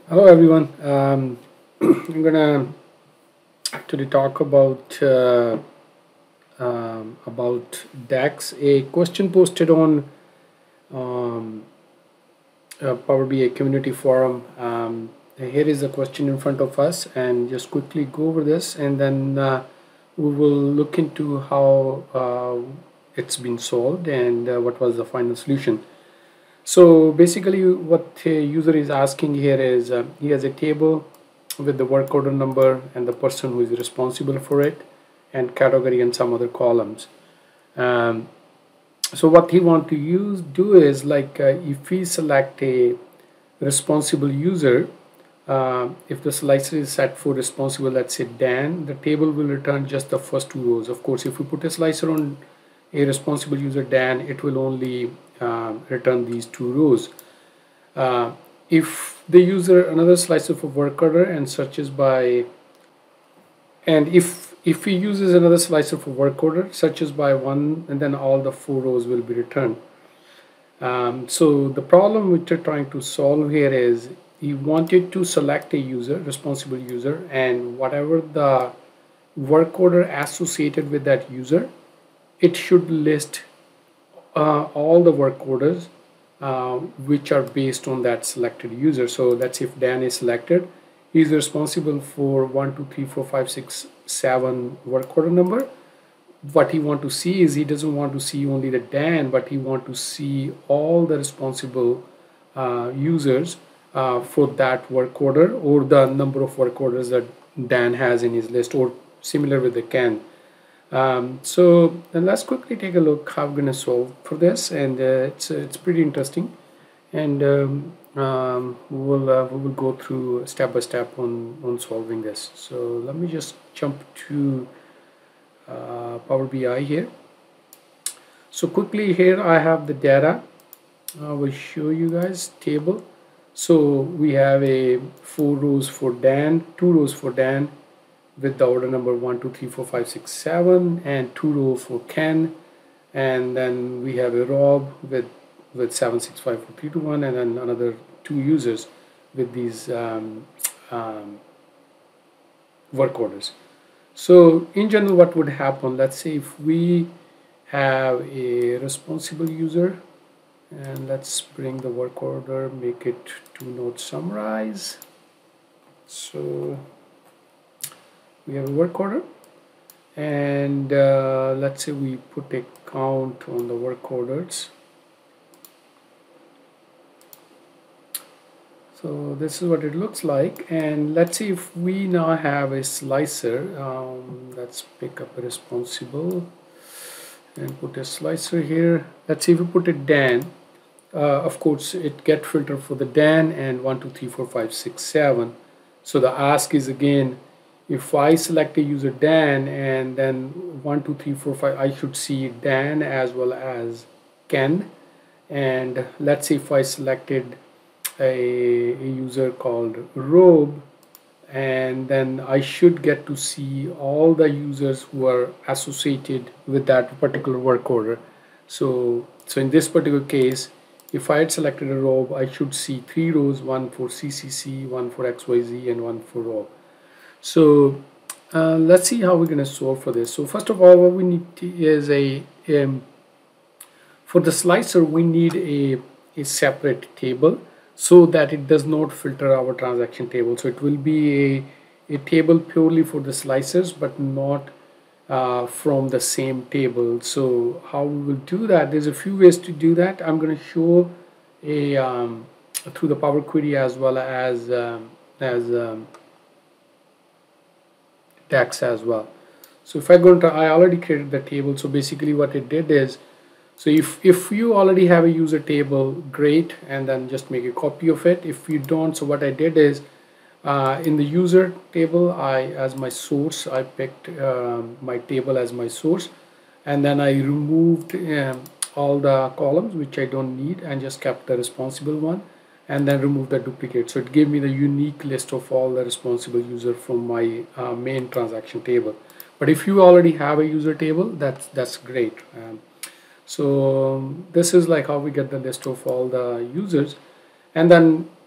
Hello everyone. I'm gonna actually talk about DAX. A question posted on um, Power BI community forum. Here is a question in front of us, and just quickly go over this, and then we will look into how it's been solved and what was the final solution. So basically, what the user is asking here is he has a table with the work order number and the person who is responsible for it, and category and some other columns. Um, so what he want to do is like if we select a responsible user, if the slicer is set for responsible, let's say Dan, the table will return just the first two rows. Of course, if we put a slicer on a responsible user Dan, it will only return these two rows. Uh, if the user another slicer for work order and searches by, and if he uses another slicer for work order, searches by one, and then all the four rows will be returned. So the problem which we're trying to solve here is he wanted to select a user, responsible user, and whatever the work order associated with that user, it should list all the work orders which are based on that selected user. So that's if Dan is selected, he's responsible for 1, 2, 3, 4, 5, 6, 7 work order number. What he want to see is he doesn't want to see only the Dan, but he want to see all the responsible users for that work order, or the number of work orders that Dan has in his list, or similar with the Ken. So then let's quickly take a look how we're going to solve for this, and it's pretty interesting, and we will go through step by step on solving this. So let me just jump to Power BI here. So quickly here I have the data. I will show you guys table. So we have a 4 rows for Dan, 2 rows for Dan, with the order number 1, 2, 3, 4, 5, 6, 7, and 2 rows for Ken, and then we have a Rob with 7, 6, 5, 4, 3, 2, 1, and then another 2 users with these work orders. So in general, what would happen? Let's say if we have a responsible user, and let's bring the work order, make it to node summarize. So we have a work order, and let's say we put a count on the work orders. So this is what it looks like, and let's see if we now have a slicer. Let's pick up a responsible and put a slicer here. Let's see if we put a Dan. Of course, it get filtered for the Dan and 1, 2, 3, 4, 5, 6, 7. So the ask is again, if I select a user Dan and then 1, 2, 3, 4, 5, I should see Dan as well as Ken. And let's say if I selected a user called Robe, and then I should get to see all the users who are associated with that particular work order. So in this particular case, if I had selected a Robe, I should see 3 rows, 1 for CCC, 1 for XYZ, and 1 for Robe. So let's see how we're going to solve for this. So first of all, what we need is for the slicer, we need a separate table so that it does not filter our transaction table. So it will be a table purely for the slicers, but not from the same table. So how we will do that, there's a few ways to do that. I'm going to show through the Power Query as well as DAX as well. So if I go into, I already created the table. So basically what it did is, so if you already have a user table, great, and then just make a copy of it. If you don't, so what I did is in the user table, as my source, I picked my table as my source, and then I removed all the columns which I don't need and just kept the responsible one, and then remove the duplicate. So it gave me the unique list of all the responsible user from my main transaction table. But if you already have a user table, that's great. So this is like how we get the list of all the users. And then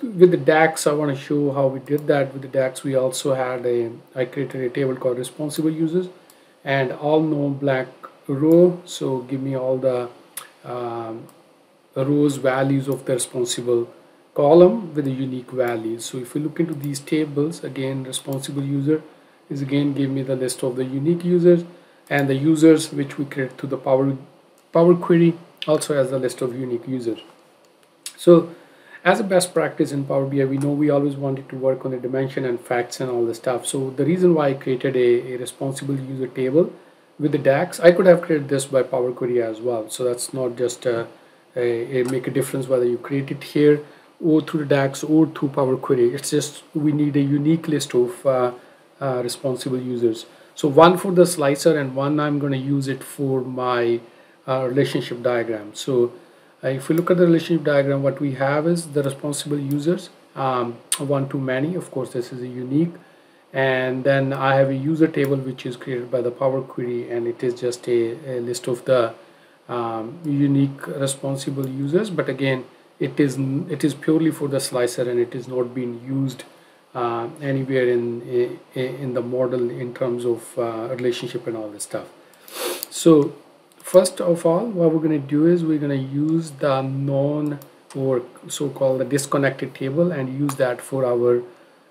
with the DAX, I want to show how we did that. With the DAX, we also had I created a table called responsible users and all known black row. So give me all the um, rows values of the responsible column with a unique value. So if we look into these tables, again, responsible user is again give me the list of the unique users, and the users which we create to the Power Query also has the list of unique users. So as a best practice in Power BI, we know we always wanted to work on the dimension and facts and all the stuff. So the reason why I created a responsible user table with the DAX, I could have created this by Power Query as well. So that's not just make a difference whether you create it here or through the DAX or through Power Query. It's just we need a unique list of responsible users. So one for the slicer and one I'm going to use it for my relationship diagram. So if we look at the relationship diagram, what we have is the responsible users, one to many. Of course, this is a unique. And then I have a user table which is created by the Power Query, and it is just a list of the unique responsible users. But again, it is purely for the slicer, and it is not being used anywhere in the model in terms of relationship and all this stuff. So first of all, what we're going to do is we're going to use the non or so-called the disconnected table and use that for our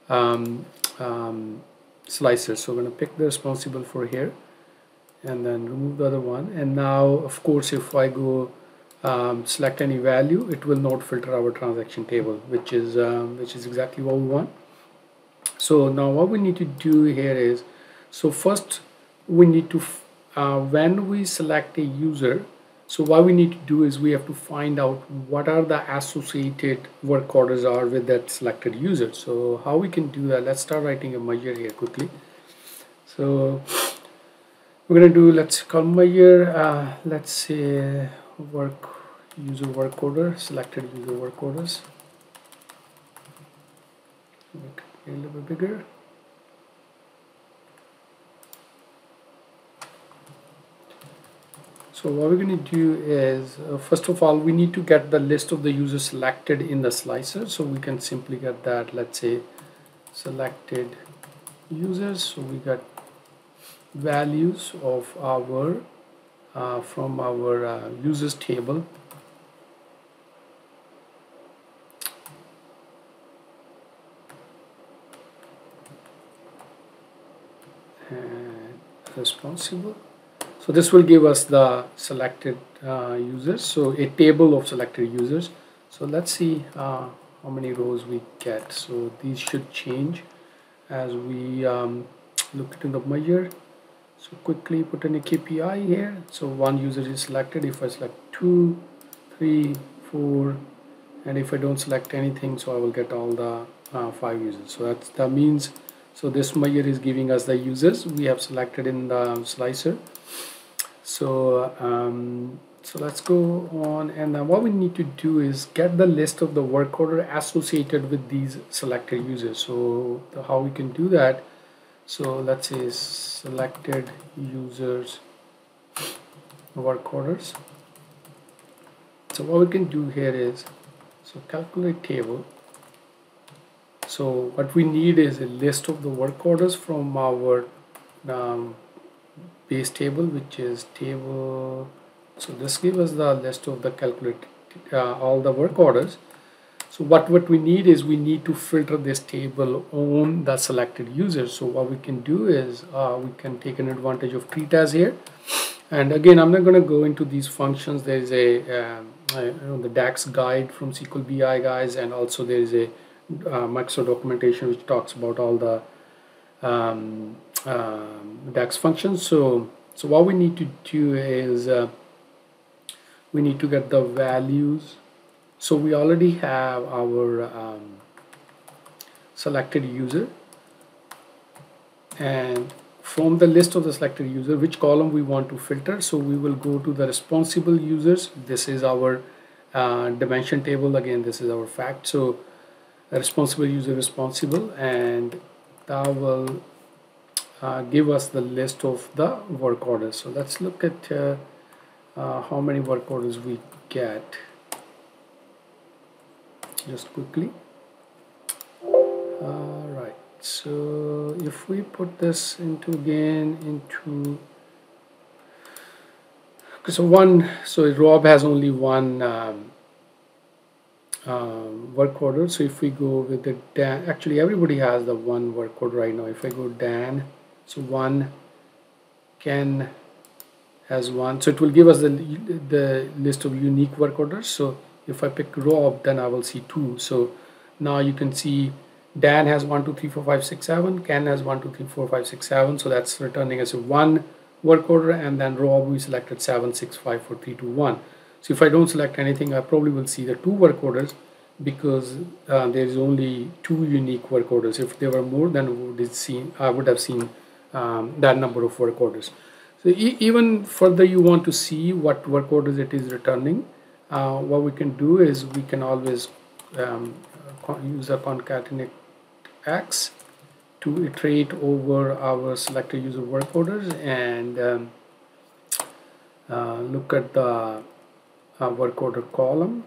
slicer. So we're going to pick the responsible for here and then remove the other one. And now, of course, if I go select any value, it will not filter our transaction table, which is exactly what we want. So now what we need to do here is, so first we need to when we select a user, so what we need to do is we have to find out what are the associated work orders are with that selected user. So how we can do that, let's start writing a measure here quickly. So we're going to do, let's call measure, let's say user work order, selected user work orders. Make it a little bit bigger. So what we're going to do is, first of all, we need to get the list of the users selected in the slicer. So we can simply get that, let's say, selected users. So we got values of our, from our users table. And responsible. So this will give us the selected users, so a table of selected users. So let's see how many rows we get. So these should change as we look into the measure. So quickly put in a KPI here. So one user is selected. If I select 2, 3, 4, and if I don't select anything, so I will get all the 5 users. So that means, so this measure is giving us the users we have selected in the slicer. So so let's go on, and what we need to do is get the list of the work order associated with these selected users. So how we can do that, so let's say selected users work orders. So what we can do here is, so calculate table. So what we need is a list of the work orders from our base table, which is table. So this gives us the list of the calculate all the work orders. So what we need is we need to filter this table on the selected users. So what we can do is we can take an advantage of PeryTUS here. And again, I'm not going to go into these functions. There is the DAX guide from SQL BI guys, and also there is a Microsoft documentation which talks about all the DAX functions. So what we need to do is we need to get the values. So we already have our selected user, and from the list of the selected user, which column we want to filter. So we will go to the responsible users. This is our dimension table. Again, this is our fact. So responsible user responsible, and that will give us the list of the work orders. So let's look at how many work orders we get just quickly. Right, so if we put this into again into, so Rob has only one work order. So if we go with the Dan, actually everybody has the one work order right now. If I go Dan, so one, Ken has one, so it will give us the list of unique work orders. So if I pick Rob, then I will see two. So now you can see Dan has 1 2 3 4 5 6 7, Ken has 1 2 3 4 5 6 7, so that's returning as a one work order, and then Rob we selected 7 6 5 4 3 2 1. So if I don't select anything, I probably will see the two work orders, because there is only two unique work orders. If there were more, then I would have seen that number of work orders. So even further you want to see what work orders it is returning, what we can do is we can always use a concatenate X to iterate over our selected user work orders and look at the work order column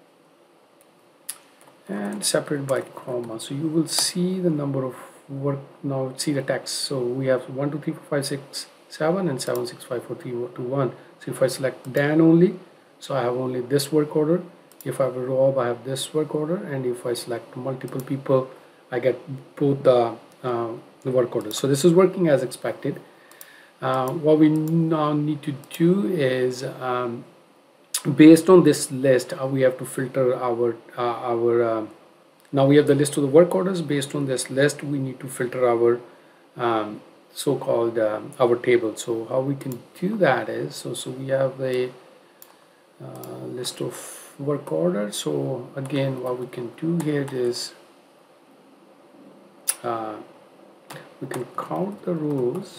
and separate by comma. So you will see the number of work, now see the text. So we have 1 2 3 4 5 6 7 and 7 6 5 4 3 2 1. So if I select Dan only, so I have only this work order. If I have a Rob, I have this work order, and if I select multiple people, I get both the work orders. So this is working as expected. What we now need to do is based on this list, we have to filter our now we have the list of the work orders. Based on this list, we need to filter our so-called our table. So how we can do that is, so we have a list of work orders. So again, what we can do here is we can count the rows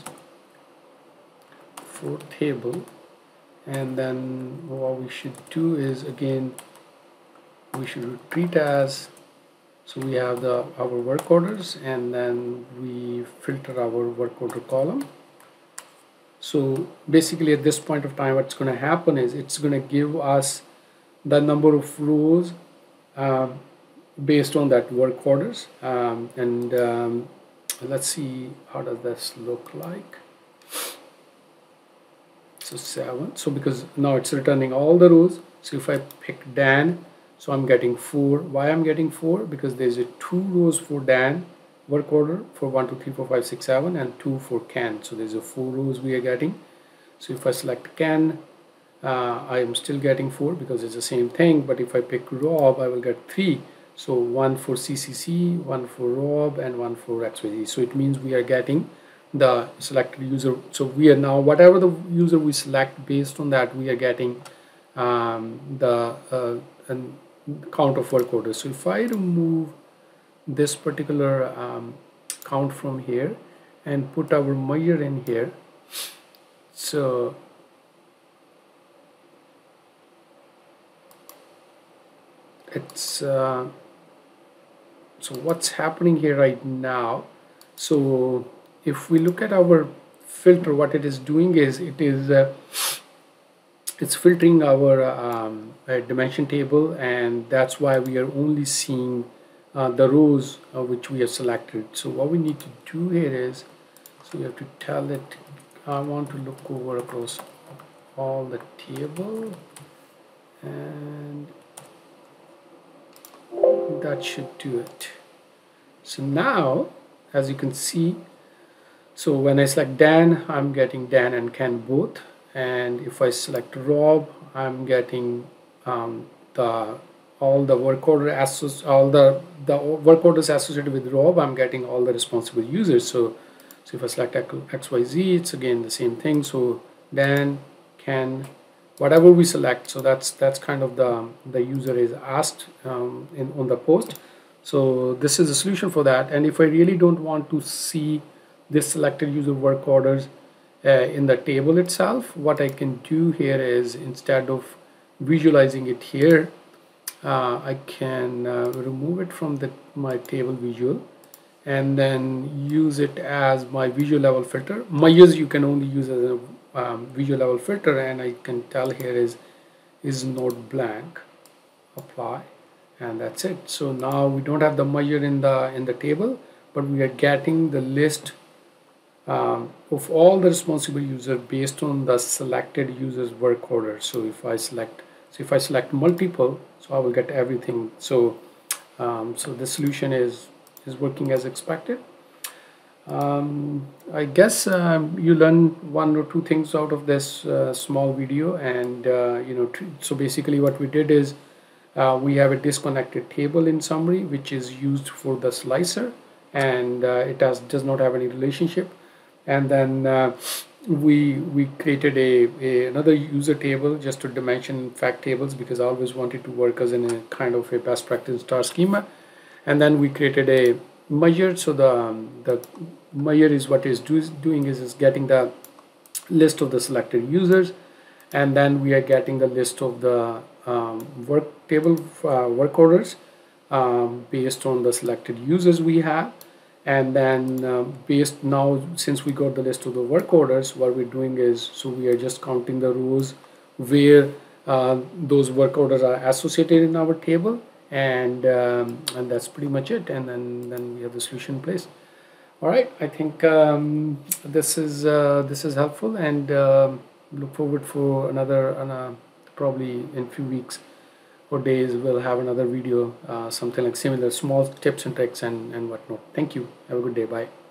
for table, and then what we should do is, again, we should treat as, so we have our work orders, and then we filter our work order column. So basically at this point of time, what's going to happen is it's going to give us the number of rows based on that work orders, and let's see how does this look like. So 7, so because now it's returning all the rows. So if I pick Dan, so I'm getting 4. Why I'm getting 4? Because there's a 2 rows for Dan work order for 1 2 3 4 5 6 7, and 2 for Ken. So there's a 4 rows we are getting. So if I select Ken, I am still getting 4 because it's the same thing. But if I pick Rob, I will get 3. So 1 for CCC, 1 for Rob, and 1 for XYZ. So it means we are getting the selected user. So we are now, whatever the user we select, based on that we are getting the count of work orders. So if I remove this particular count from here and put our measure in here, so it's so what's happening here right now. So if we look at our filter, what it is doing is it's filtering our dimension table, and that's why we are only seeing the rows which we have selected. So what we need to do here is, so you have to tell it, I want to look over across all the table, and that should do it. So now, as you can see, so when I select Dan, I'm getting Dan and Ken both, and if I select Rob, I'm getting all the work order work orders associated with Rob. I'm getting all the responsible users. So if I select XYZ, it's again the same thing. So Dan, Ken, whatever we select, so that's kind of the user is asked on the post. So this is a solution for that. And if I really don't want to see this selected user work orders in the table itself, what I can do here is, instead of visualizing it here, I can remove it from my table visual and then use it as my visual level filter. Measures you can only use as a visual level filter, and I can tell here is node blank, apply, and that's it. So now we don't have the measure in the table, but we are getting the list of all the responsible users based on the selected users work order. So if I select multiple, so I will get everything. So so the solution is working as expected. I guess you learn one or two things out of this small video, and so basically what we did is we have a disconnected table in summary, which is used for the slicer, and it does not have any relationship. And then we created another user table just to dimension fact tables, because I always wanted to work as in a kind of a best practice star schema. And then we created a measure. So the measure is what is doing is getting the list of the selected users, and then we are getting the list of the work table work orders based on the selected users we have. And then based now, since we got the list of the work orders, what we're doing is, so we are just counting the rows where those work orders are associated in our table, and that's pretty much it. And then we have the solution in place. All right, I think this is helpful, and look forward for another probably in few weeks or days we'll have another video, something like similar small tips and tricks and whatnot. Thank you. Have a good day. Bye.